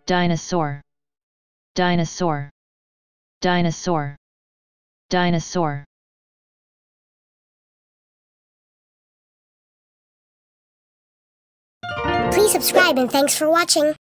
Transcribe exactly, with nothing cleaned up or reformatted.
Dinosaur, dinosaur, dinosaur, dinosaur. Please subscribe and thanks for watching.